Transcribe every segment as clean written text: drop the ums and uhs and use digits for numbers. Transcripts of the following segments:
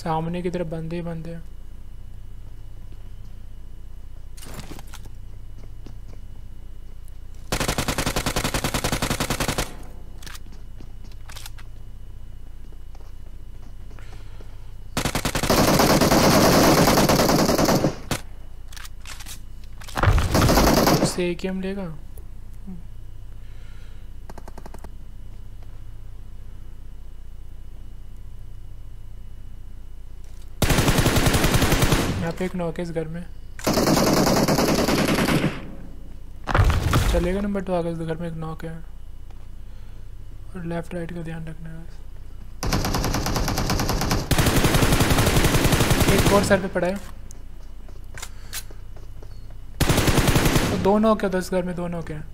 सामने की तरफ बंदे ही बंदे हैं। उससे एक ही हम लेगा। यहाँ पे एक नॉक है इस घर में, चलेगा नंबर 2 आगे। इस घर में एक नॉक है और लेफ्ट राइट का ध्यान रखना है। एक और सर पे पड़ा है। तो 2 नॉक है, तो इस घर में 2 नॉक है।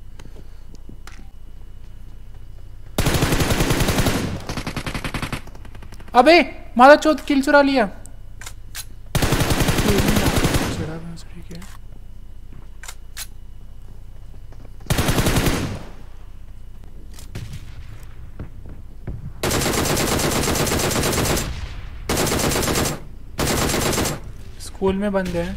अबे मारा चौथ किल चुरा लिया। स्कूल में बंद है।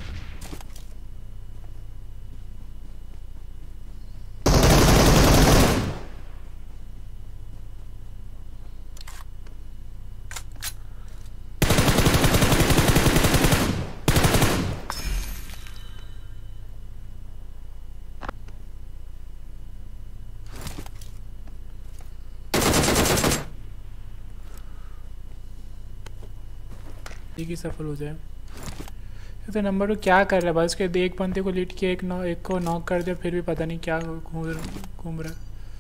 की सफल हो जाए तो नंबर 2 क्या कर रहा है बस के एक बंदे को लीड किया, एक को नॉक कर दिया, फिर भी पता नहीं क्या घूम रहा है।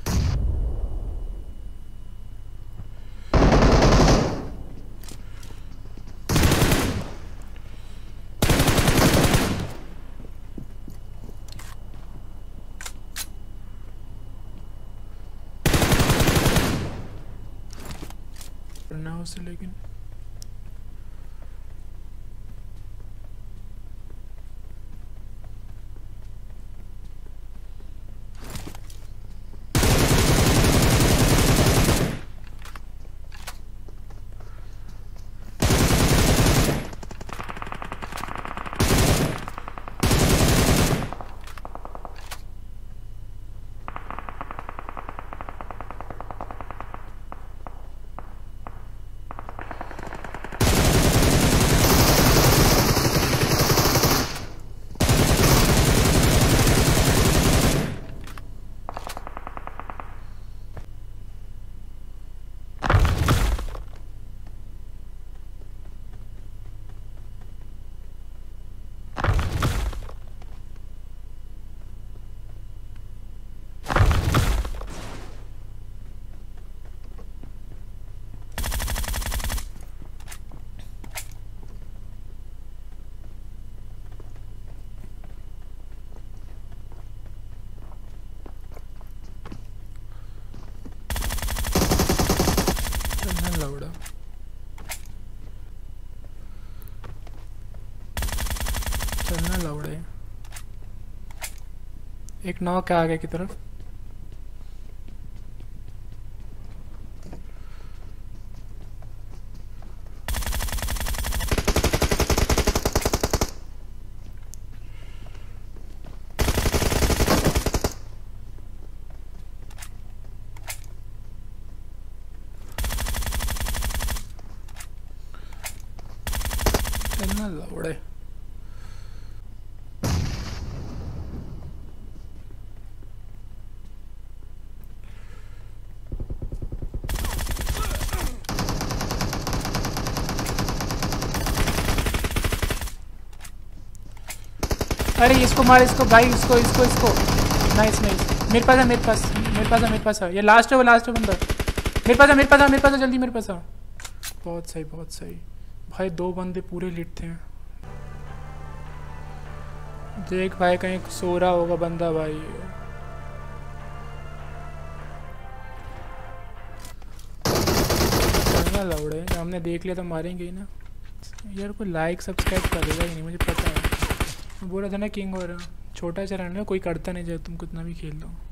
करना उसे लेकिन चलना लौड़े। एक नॉक है आगे की तरफ। चलना लौड़े। अरे इसको मार, इसको भाई, इसको इसको इसको। Nice nice. मेरे पास है, मेरे पास मेरे पास है, मेरे पास है। ये लास्ट है, वो लास्ट है बंदा। मेरे पास है, मेरे पास है, मेरे पास है, जल्दी मेरे पास है। बहुत सही बहुत सही भाई, 2 बंदे पूरे लिट थे। देख भाई कहीं सो रहा होगा बंदा भाई। लौड़े हमने देख लिया तो मारेंगे ही ना यार। कोई लाइक सब्सक्राइब करेगा ही नहीं, मुझे पता है। बोला था ना किंग और छोटा चैनल है, कोई करता नहीं, चाहे तुम कितना भी खेल लो।